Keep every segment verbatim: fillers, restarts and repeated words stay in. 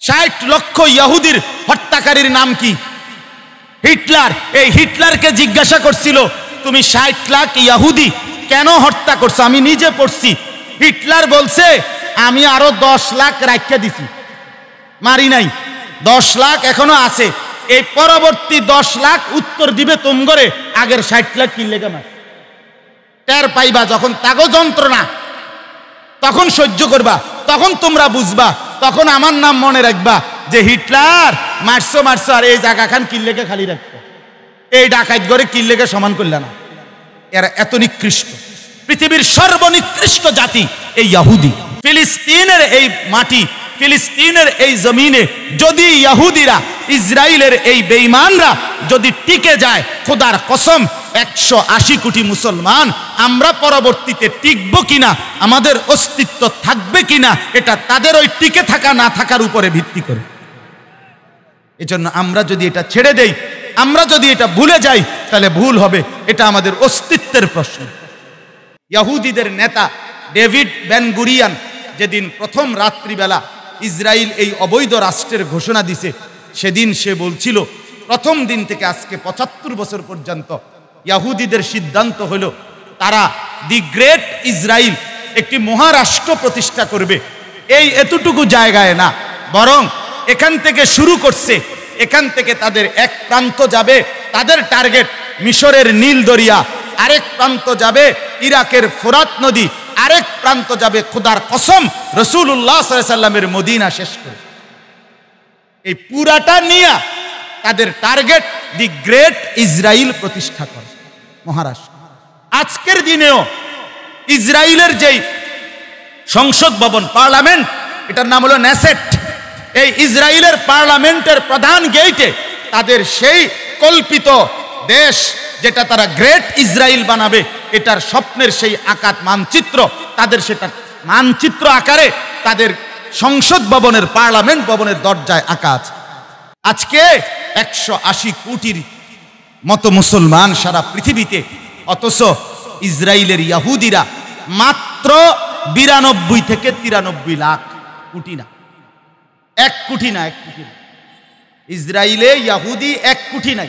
ষাট লক্ষ ইহুদির হত্যাকারীর নাম কি? হিটলার। এই হিটলারকে জিজ্ঞাসা করছিল, তুমি ষাট লাখ ইহুদি কেন হত্যা করছো? আমি নিজে পড়ছি। হিটলার বলছে, আমি আরো দশ লাখ রাখিয়া দিছি, মারি নাই, দশ লাখ এখনো আছে। এই পরবর্তী দশ লাখ উত্তর দিবে তোমগরে আগের ষাট লাখ কি লেগে মার। টের পাইবা যখন তাগো যন্ত্রণা, তখন সহ্য করবা, তখন তোমরা বুঝবা, তখন আমার নাম মনে রাখবা যে হিটলার মারছো মারছো আর এই জায়গা খান কিল্লেকে খালি রাখতো, এই ডাকাত করে কিল্লেকে সমান করলে না। এরা এত নিকৃষ্ট, পৃথিবীর সর্বনিকৃষ্ট জাতি এই ইহুদি। ফিলিস্তিনের এই মাটি, ফিলিস্তিনের এই জমিনে যদি ইহুদিরা, ইসরায়েলের এই বেঈমানরা যদি টিকে যায়, খোদার কসম একশো আশি কোটি মুসলমান আমরা পরবর্তীতে টিকবো কিনা, আমাদের অস্তিত্ব থাকবে কিনা, এটা তাদের ওই টিকে থাকা না থাকার উপরে ভিত্তি করে। এজন্য আমরা যদি এটা ছেড়ে দেই, আমরা যদি এটা ভুলে যাই, তাহলে ভুল হবে। এটা আমাদের অস্তিত্বের প্রশ্ন। ইহুদিদের নেতা ডেভিড বেন গুরিয়ান যেদিন প্রথম রাত্রিবেলা ইসরায়েল এই অবৈধ রাষ্ট্রের ঘোষণা দিছে, সেদিন সে বলছিল প্রথম দিন থেকে আজকে পঁচাত্তর বছর পর্যন্ত ইহুদিদের সিদ্ধান্ত হলো তারা দি গ্রেট ইসরায়েল, একটি মহারাষ্ট্র প্রতিষ্ঠা করবে। এই এতটুকু জায়গায় না, বরং এখান থেকে শুরু করছে, এখান থেকে তাদের এক প্রান্ত যাবে, তাদের টার্গেট মিশরের নীল দরিয়া, আরেক প্রান্ত যাবে ইরাকের ফোরাত নদী, আরেক প্রান্ত যাবে খোদার কসম রাসূলুল্লাহ সাল্লাল্লাহু আলাইহি ওয়াসাল্লামের মদিনা শেষ করে। এই পুরাটা নিয়ে তাদের টার্গেট দি গ্রেট ইসরায়েল প্রতিষ্ঠা করে মহারাষ্ট্র। আজকের দিনেও ইসরায়েলের যেই সংসদ ভবন, পার্লামেন্ট, এটার নাম হলো নেসেট। এই ইসরায়েলের পার্লামেন্টের প্রধান গেটে তাদের সেই কল্পিত দেশ যেটা তারা গ্রেট ইসরায়েল বানাবে, এটার স্বপ্নের সেই আকাত মানচিত্র তাদের সেটা মানচিত্র আকারে তাদের সংসদ ভবনের, পার্লামেন্ট ভবনের দরজায় আঁকা আছে। আজকে একশো আশি কোটির মতো মুসলমান সারা পৃথিবীতে, অথচ ইসরায়েলের ইহুদিরা মাত্র বিরানব্বই থেকে তিরানব্বই লাখ, কোটি না, এক কোটি না, এক কোটি না। ইসরায়েলে ইহুদি এক কোটি নাই,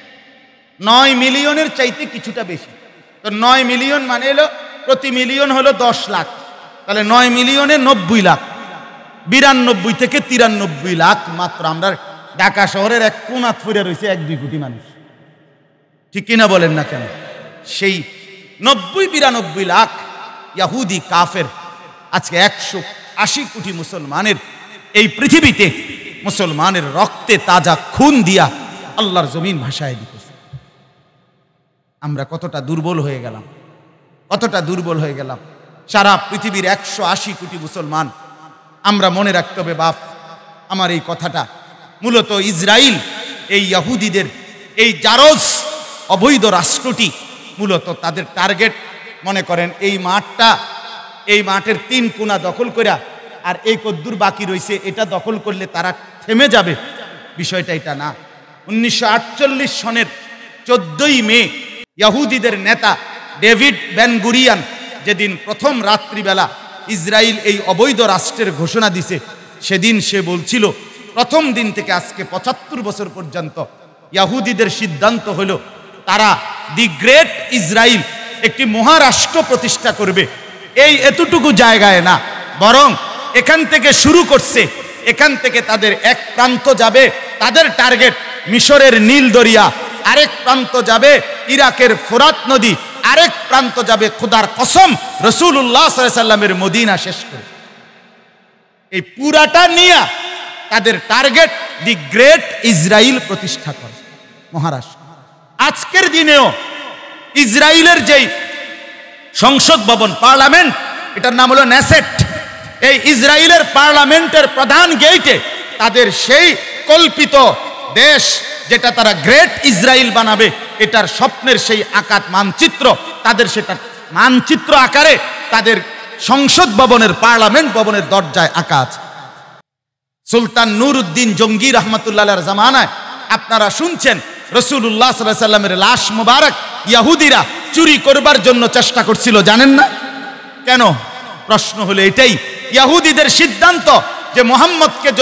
নয় মিলিয়নের চাইতে কিছুটা বেশি। তো নয় মিলিয়ন মানে হলো প্রতি মিলিয়ন হলো দশ লাখ, তাহলে নয় মিলিয়নে নব্বই লাখ, বিরানব্বই থেকে তিরানব্বই লাখ মাত্র। আমরা ঢাকা শহরের এক কোনাত ফুরে রয়েছে এক দুই কোটি মানুষ, ঠিক কিনা বলেন না কেন? সেই নব্বই বিরানব্বই লাখ ইহুদি কাফের আজকে একশো আশি কোটি মুসলমানের এই পৃথিবীতে মুসলমানের রক্তে তাজা খুন দিয়া আল্লাহর জমিন ভাসায় দিতেছে। আমরা কতটা দুর্বল হয়ে গেলাম, কতটা দুর্বল হয়ে গেলাম। সারা পৃথিবীর একশো আশি কোটি মুসলমান আমরা মনে রাখতে হবে, বাপ আমার এই কথাটা মূলত ইসরায়েল এই ইহুদিদের এই জারজ অবৈধ রাষ্ট্রটি মূলত তাদের টার্গেট মনে করেন এই মাঠটা, এই মাঠের তিন কোনা দখল করা আর এই কদ্দুর বাকি রয়েছে, এটা দখল করলে তারা থেমে যাবে, বিষয়টা এটা না। উনিশশো আটচল্লিশ সনের চোদ্দই মে ইহুদিদের নেতা ডেভিড বেন গুরিয়ান যেদিন প্রথম রাত্রিবেলা ইসরায়েল এই অবৈধ রাষ্ট্রের ঘোষণা দিছে, সেদিন সে বলছিল প্রথম দিন থেকে আজকে পঁচাত্তর বছর পর্যন্ত ইহুদিদের সিদ্ধান্ত হলো তারা দি গ্রেট ইসরায়েল, একটি মহারাষ্ট্র প্রতিষ্ঠা করবে। এই এতটুকু জায়গায় না, বরং এখান থেকে শুরু করছে, এখান থেকে তাদের এক প্রান্ত যাবে, তাদের টার্গেট মিশরের নীল দরিয়া, আরেক প্রান্ত যাবে ইরাকের ফোরাত নদী, আরেক প্রান্ত যাবে খোদার কসম রাসূলুল্লাহ সাল্লাল্লাহু আলাইহি ওয়াসাল্লামের মদিনা শেষ করে। এই পুরাটা নিয়ে তাদের টার্গেট দি গ্রেট ইসরায়েল প্রতিষ্ঠা করে মহারাষ্ট্র। আজকের দিনেও ইসরায়েলের যেই সংসদ ভবন, পার্লামেন্ট, এটার নাম হলো নেসেট। এই ইসরায়েলের পার্লামেন্টের প্রধান গেটে তাদের সেই কল্পিত দেশ যেটা তারা গ্রেট ইসরায়েল বানাবে, এটার স্বপ্নের সেই আকাত মানচিত্র তাদের সেটা মানচিত্র আকারে তাদের সংসদ ভবনের, পার্লামেন্ট ভবনের দরজায় আঁকা আছে। সুলতান নুরউদ্দিন জঙ্গি রহমতুল্লাহ আলাইহির জামানায় আপনারা শুনছেন রাসূলুল্লাহ সাল্লাল্লাহু আলাইহি ওয়াসাল্লামের লাশ মুবারক ইহুদিরা চুরি করবার জন্য চেষ্টা করছিল, জানেন না কেন? প্রশ্ন হলো এটাই, ইহুদিদের সিদ্ধান্ত যে মুহাম্মদকে যদি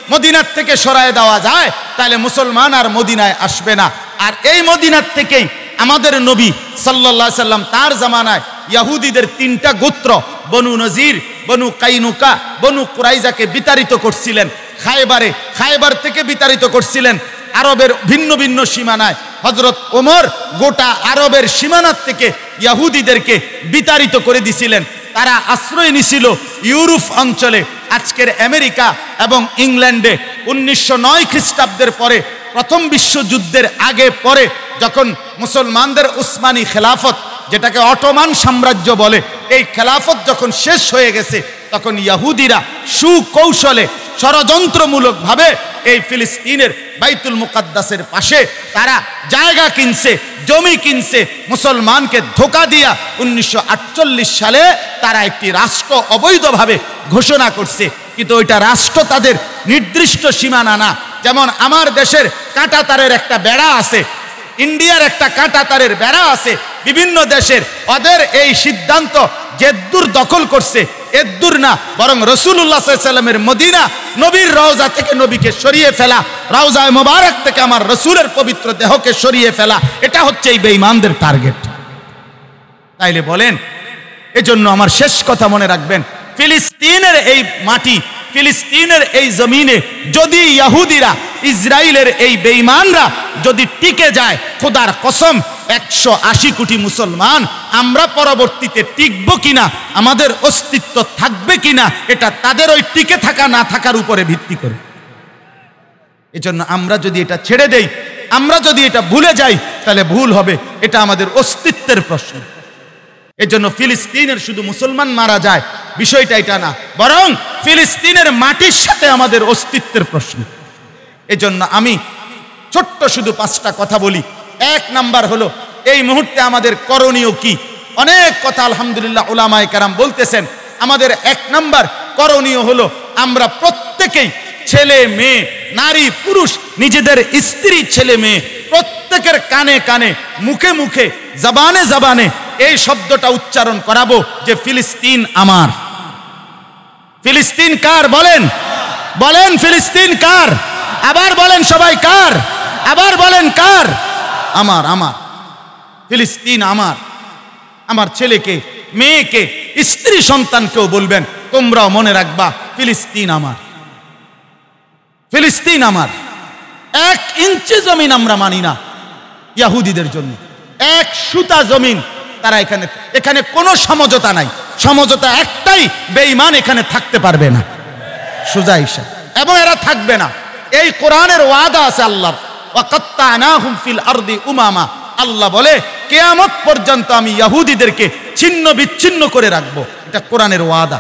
মদিনার থেকে সরায় দেওয়া যায় তাহলে মুসলমান আর মদিনায় আসবে না। আর এই মদিনার থেকেই আমাদের নবী সাল্লাল্লাহু আলাইহি সাল্লাম তার জামানায় ইহুদিদের তিনটা গোত্র বনু নজির, বনু কাইনুকা, বনু কুরাইজাকে বিতাড়িত করছিলেন। খায়বারে খায়বার থেকে বিতাড়িত করছিলেন আরবের ভিন্ন ভিন্ন সীমানায়। হযরত ওমর গোটা আরবের সীমানার থেকে ইহুদিদেরকে বিতাড়িত করে দিছিলেন। তারা আশ্রয় নিছিল ইউরোপ অঞ্চলে, আজকের আমেরিকা এবং ইংল্যান্ডে। উনিশশো নয় খ্রিস্টাব্দের পরে প্রথম বিশ্বযুদ্ধের আগে পরে যখন মুসলমানদের উসমানী খেলাফত, যেটাকে অটোমান সাম্রাজ্য বলে, এই খেলাফত যখন শেষ হয়ে গেছে তখন ইহুদিরা সুকৌশলে ষড়যন্ত্রমূলকভাবে এই ফিলিস্তিনের বাইতুল মুকাদ্দাসের পাশে তারা জায়গা কিনছে, জমি কিনছে। মুসলমানকে ধোঁকা দিয়া উনিশশো আটচল্লিশ সালে তারা একটি রাষ্ট্র অবৈধভাবে ঘোষণা করছে। কিন্তু ওইটা রাষ্ট্র তাদের নির্দিষ্ট সীমানা না। যেমন আমার দেশের কাঁটাতারের একটা বেড়া আছে, ইন্ডিয়ার একটা কাঁটাতারের বেড়া আছে, বিভিন্ন দেশের ওদের এই সিদ্ধান্ত যেদূর দখল করছে এদূর না, বরং রাসূলুল্লাহ সাল্লাল্লাহু আলাইহি সাল্লামের মদিনা নবীর রওজা থেকে নবীকে সরিয়ে ফেলা, রওজায়ে মোবারক থেকে আমার রাসূলের পবিত্র দেহকে সরিয়ে ফেলা, এটা হচ্ছে এই বেঈমানদের টার্গেট। তাইলে বলেন, এজন্য আমার শেষ কথা মনে রাখবেন, ফিলিস্তিনের এই মাটি, ফিলিস্তিনের এই জমিনে যদি ইহুদিরা, ইসরায়েলের এই বেঈমানরা যদি টিকে যায়, খোদার কসম একশো আশি কোটি মুসলমান আমরা পরবর্তীতে টিকব কিনা, আমাদের অস্তিত্ব থাকবে কিনা, এটা তাদের ওই টিকে থাকা না থাকার উপরে ভিত্তি করে। এজন্য আমরা যদি এটা ছেড়ে দেই, আমরা যদি এটা ভুলে যাই, তাহলে ভুল হবে। এটা আমাদের অস্তিত্বের প্রশ্ন। এজন্য ফিলিস্তিনের শুধু মুসলমান মারা যায় বিষয়টা এটা না, বরং ফিলিস্তিনের মাটির সাথে আমাদের অস্তিত্বের প্রশ্ন। এজন্য আমি ছোট্ট শুধু পাঁচটা কথা বলি। এক নাম্বার হলো এই মুহূর্তে আমাদের করণীয় কি? অনেক কথা আলহামদুলিল্লাহ উলামায়ে কেরাম বলতেছেন। আমাদের এক নাম্বার করণীয় হলো আমরা প্রত্যেকেই, ছেলে মেয়ে, নারী পুরুষ, নিজেদের স্ত্রী ছেলে মেয়ে প্রত্যেকের কানে কানে, মুখে মুখে, জবানে জবানে এই শব্দটা উচ্চারণ করাবো যে ফিলিস্তিন আমার। ফিলিস্তিন কার বলেন? বলেন ফিলিস্তিন কার? আবার বলেন সবাই কার? আবার বলেন কার? আমার। আমার ফিলিস্তিন আমার। আমার ছেলেকে, মেয়েকে, স্ত্রী সন্তানকেও বলবেন তোমরাও মনে রাখবা ফিলিস্তিন আমার, ফিলিস্তিন আমার। এক ইঞ্চি জমিন আমরা মানি না ইহুদিদের জন্য, এক সুতা জমিন তারা এখানে, এখানে কোনো সমঝোতা নাই। সমঝোতা একটাই, বেঈমান এখানে থাকতে পারবে না, সোজা হিসাব, এবং এরা থাকবে না। এই কোরআনের ওয়াদা আছে আল্লাহর, ওয়াকাত্তানাহুম ফিল আরদি উমামা। আল্লাহ বলে কিয়ামত পর্যন্ত আমি ইহুদিদেরকে ছিন্ন বিচ্ছিন্ন করে রাখবো। এটা কোরআনের ওয়াদা,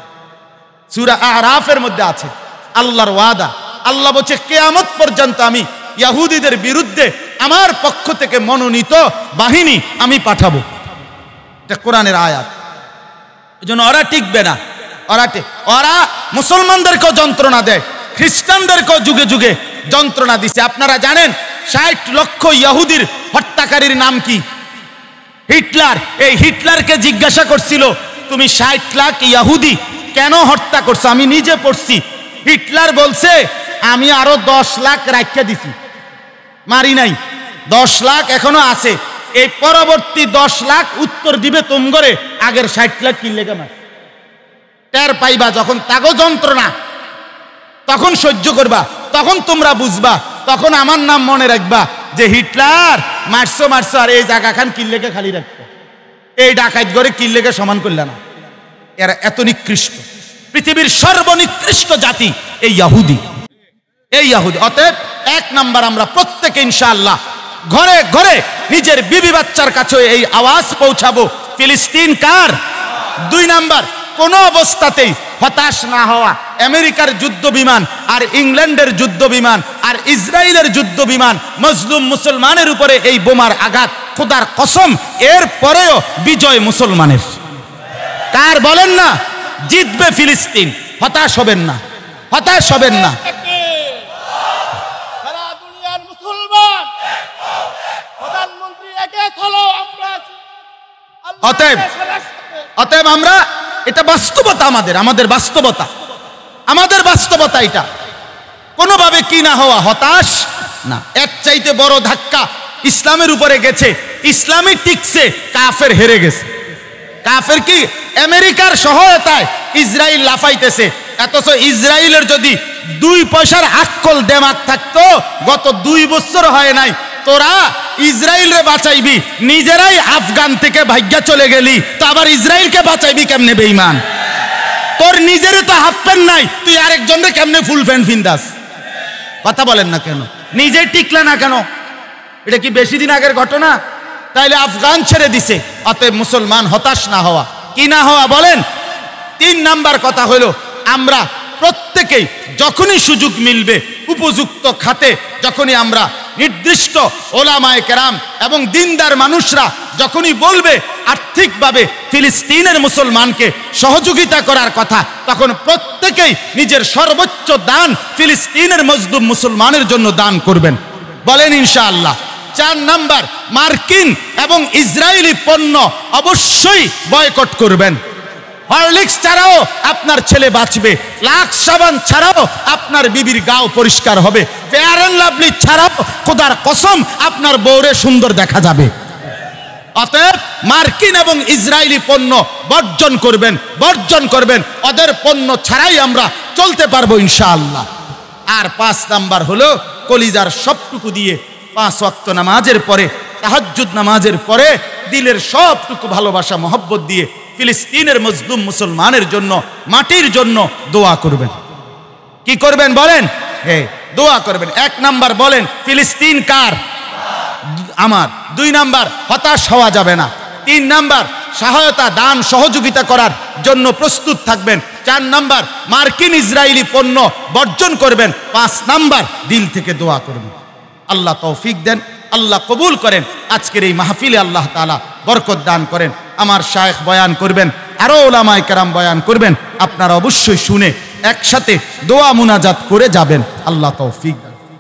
সূরা আরাফের মধ্যে আছে আল্লাহর ওয়াদা। আল্লাহ বলছে কিয়ামত পর্যন্ত আমি ইহুদিদের বিরুদ্ধে আমার পক্ষ থেকে মনোনীত বাহিনী আমি পাঠাবো। এটা কোরআনের আয়াত। এজন্য ওরা টিকবে না। ওরা ওরা মুসলমানদেরকেও যন্ত্রণা দেয়, খ্রিস্টানদেরকেও যুগে যুগে যন্ত্রণা দিছে। আপনারা জানেন ষাট লক্ষ ইহুদির হত্যাকারীর নাম কি? হিটলার। এই হিটলারকে জিজ্ঞাসা করছিল তুমি ষাট লাখ ইহুদি কেন হত্যা করছো? আমি নিজে পড়ছি। হিটলার বলছে আমি আরো দশ লাখ রাখিয়া দিছি, মারি নাই, দশ লাখ এখনো আছে। এই পরবর্তী দশ লাখ উত্তর দিবে তোমগরে আগের ষাট লাখ কি লেগে মার। টের পাইবা যখন তাগো যন্ত্রণা, তখন সহ্য করবা, তখন তোমরা বুঝবা, তখন আমার নাম মনে রাখবা যে হিটলার মারছো মারছো আর এই জায়গা খান কিল্লেকে খালি রাখতো, এই ডাকাত ঘরে কিল্লেকে সমান করলে না। এরা এত নিকৃষ্ট, পৃথিবীর সর্বনিকৃষ্ট জাতি এই ইহুদি, এই ইহুদি। অতএব এক নাম্বার আমরা প্রত্যেকে ইনশাআল্লাহ ঘরে ঘরে নিজের বিবি বাচ্চার কাছে এই আওয়াজ পৌঁছাবো ফিলিস্তিন কার। দুই নাম্বার, কোন অবস্থাতেই হতাশ না হওয়া। আমেরিকার যুদ্ধ বিমান আর ইংল্যান্ডের যুদ্ধ বিমান আর ইসরায়েলের যুদ্ধ বিমান মজলুম মুসলমানের উপরে এই বোমার আঘাত, খোদার কসম এর পরেও বিজয় মুসলমানের। কার বলেন না? জিতবে ফিলিস্তিন। হতাশ হবেন না, হতাশ হবেন না। অতএব অতএব আমরা, এটা বাস্তবতা, আমাদের আমাদের বাস্তবতা, আমাদের বাস্তবতা এটা। কোনোভাবে কি না হওয়া, হতাশ না। এর চাইতে বড় ধাক্কা ইসলামের উপরে গেছে, ইসলামই টিকছে, কাফের হেরে গেছে। কাফের কি আমেরিকার সহায়তায় ইসরায়েল লাফাইতেছে, অথচ ইসরায়েলের যদি দুই পয়সার আক্কল দেমাগ থাকতো গত দুই বছর হয় নাই, তোরা ইসরায়েলরে বাঁচাইবি, নিজেরাই আফগান থেকে ভাগ্যা চলে গেলি, তো আবার ইসরায়েলকে বাঁচাইবি কেমনে বেঈমান? তোর নিজেরে তো হাফ প্যান্ট নাই, তুই আরেকজনরে কেমনে ফুল প্যান্ট ফিন্দাস? কথা বলেন না কেন? নিজে টিকলে না কেন? এটা কি বেশি দিন আগের ঘটনা? তাইলে আফগান ছেড়ে দিছে। অতএব মুসলমান হতাশ না হওয়া, কি না হওয়া বলেন। তিন নাম্বার কথা হলো, আমরা প্রত্যেকেই যখনই সুযোগ মিলবে উপযুক্ত খাতে, যখনই আমরা নির্দিষ্ট ওলামায়ে কেরাম এবং দিনদার মানুষরা যখনই বলবে আর্থিকভাবে ফিলিস্তিনের মুসলমানকে সহযোগিতা করার কথা, তখন প্রত্যেকেই নিজের সর্বোচ্চ দান ফিলিস্তিনের মজলুম মুসলমানের জন্য দান করবেন, বলেন ইনশাআল্লাহ। চার নাম্বার, মার্কিন এবং ইসরায়েলি পণ্য অবশ্যই বয়কট করবেন। হরলিক্স ছাড়াও আপনার ছেলে বাঁচবে, লাক্স সাবান ছাড়াও আপনার বিবির গাও পরিষ্কার হবে, ফেয়ার অ্যান্ড লাভলি ছাড়াও খোদার কসম আপনার বউরে সুন্দর দেখা যাবে। অতএব মার্কিন এবং ইসরায়েলি পণ্য বর্জন করবেন, বর্জন করবেন। ওদের পণ্য ছাড়াই আমরা চলতে পারবো ইনশাআল্লাহ। আর পাঁচ নাম্বার হলো, কলিজার সবটুকু দিয়ে পাঁচ ওয়াক্ত নামাজের পরে, তাহাজ্জুদ নামাজের পরে দিলের সবটুকু ভালোবাসা মহব্বত দিয়ে ফিলিস্তিনের মজলুম মুসলমানের জন্য, মাটির জন্য দোয়া করবেন। কি করবেন বলেন? হ্যাঁ, দোয়া করবেন। এক নাম্বার বলেন, ফিলিস্তিন কার? আমার। দুই নাম্বার, হতাশ হওয়া যাবে না। তিন নাম্বার, সহায়তা দান সহযোগিতা করার জন্য প্রস্তুত থাকবেন। চার নাম্বার, মার্কিন ইসরায়েলি পণ্য বর্জন করবেন। পাঁচ নাম্বার, দিল থেকে দোয়া করবেন। আল্লাহ তৌফিক দেন, আল্লাহ কবুল করেন। আজকের এই মাহফিলে আল্লাহ তাআলা বরকত দান করেন। আমার শায়েখ বয়ান করবেন, আরো ওলামায়ে কেরাম বয়ান করবেন। আপনারা অবশ্যই শুনে একসাথে দোয়া মুনাজাত করে যাবেন। আল্লাহ তৌফিক দেন।